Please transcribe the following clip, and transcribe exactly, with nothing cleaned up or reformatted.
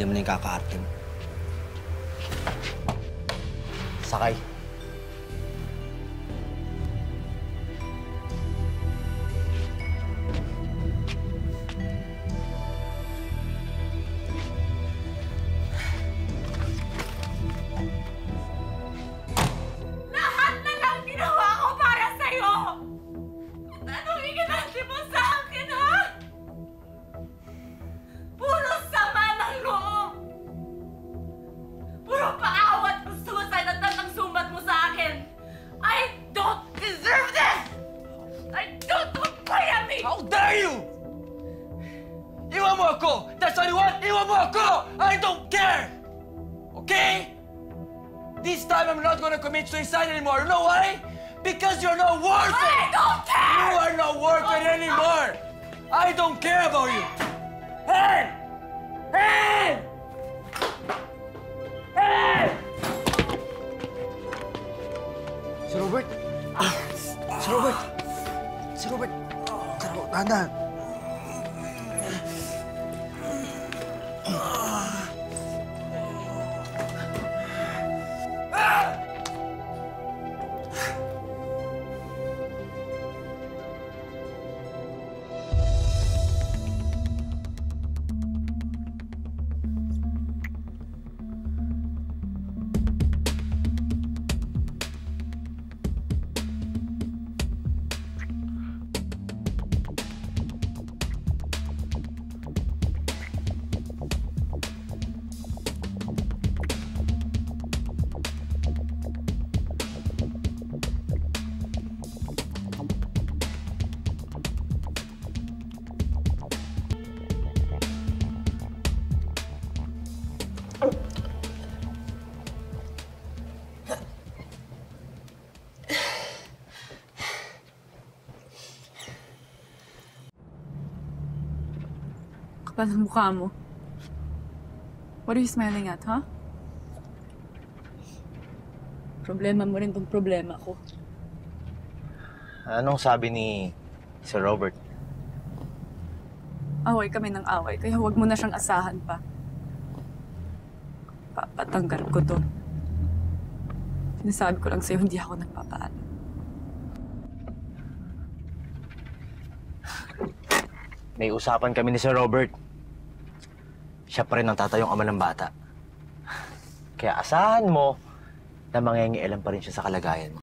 sarili mo na yung kakaarte mo. Sakay. Suicide anymore. You know why? Because you're not worth it. I don't care. You are not worth it anymore. I don't care about you. Hey! Hey! Hey! Si Robert. Ah, si Robert. Si Robert. Tara, dahan-dahan. Kapal ang mukha mo. What are you smiling at, huh? Problema mo rin tong problema ko. Anong sabi ni Sir Robert? Away kami ng away, kaya huwag mo na siyang asahan pa. Papatanggal ko to. Sinasabi ko lang sa'yo, hindi ako nagpapaalam. May usapan kami ni Sir Robert. Siya pa rin ang tatayong ama ng bata. Kaya asahan mo na mangingialam pa rin siya sa kalagayan mo.